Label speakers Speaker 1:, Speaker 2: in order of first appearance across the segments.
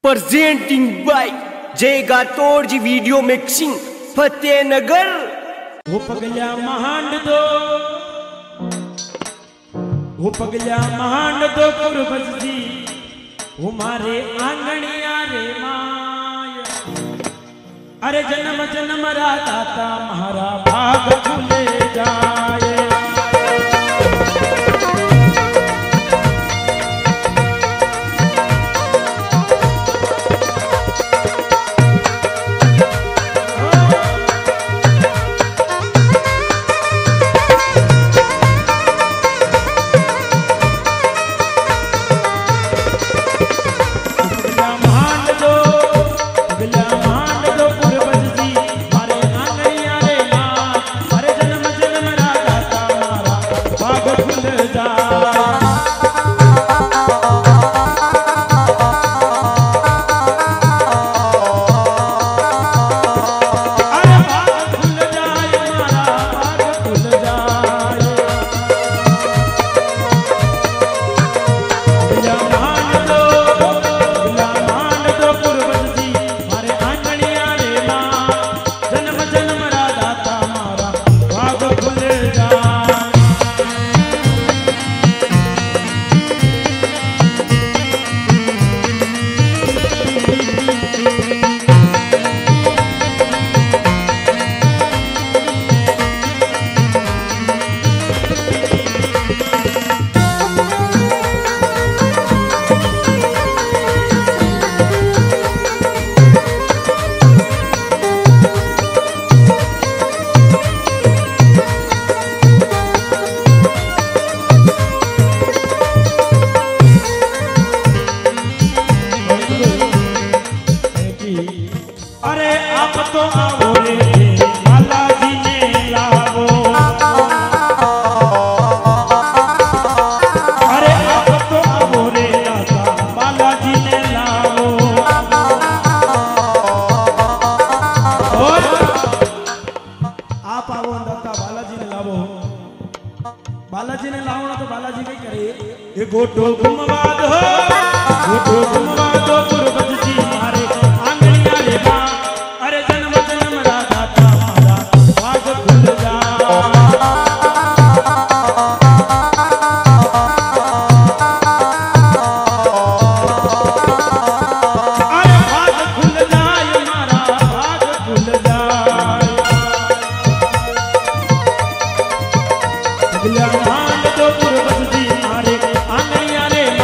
Speaker 1: Presenting by Jai Gatod ji video mixing Fatehnagar.
Speaker 2: वो पगल्या महांड दो, वो पगल्या महांड दो पूर्वज जी, वो मारे आंगणिया रे माय। अरे जन्म जन्म रा दाता महारा भाग खुले जाए। बालाजी ने लावना तो बालाजी नहीं करे। ये गोटो घुमवा दो, गोटो घुमवा दो पूर्वज जी मारे आंगणिया रे मां। अरे जन्म जन्म रा दाता मारा भाग खुल जा। अरे भाग खुल जाए मारा, भाग खुल जाए। अगला महान दो पूर्वज जी मारे आंगणिया रे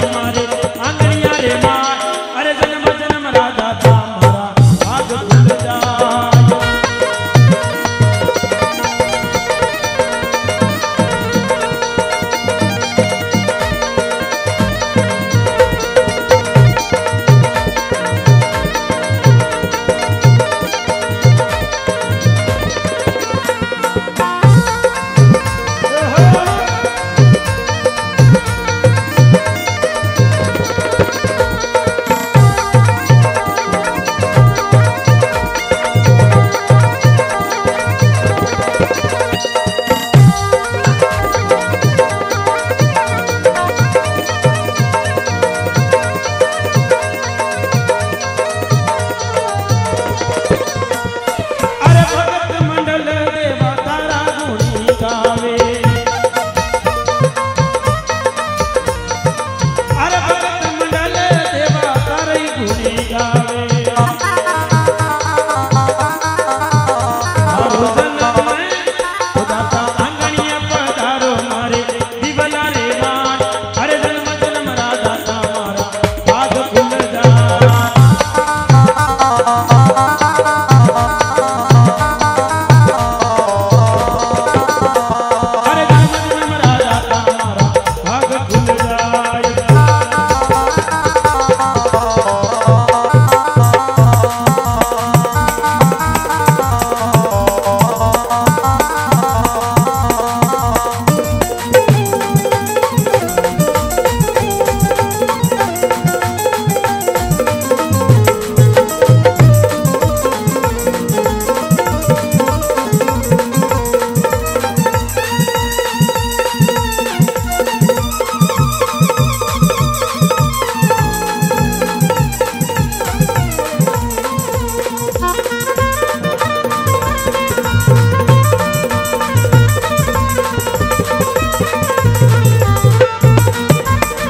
Speaker 2: मारे आंगनिया रे मार अरे जन्म जन्म राधा था मारा भाग खुल जाए।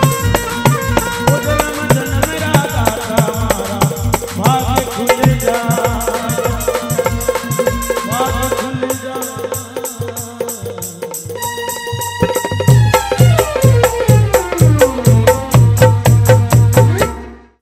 Speaker 2: भाग खुल जा।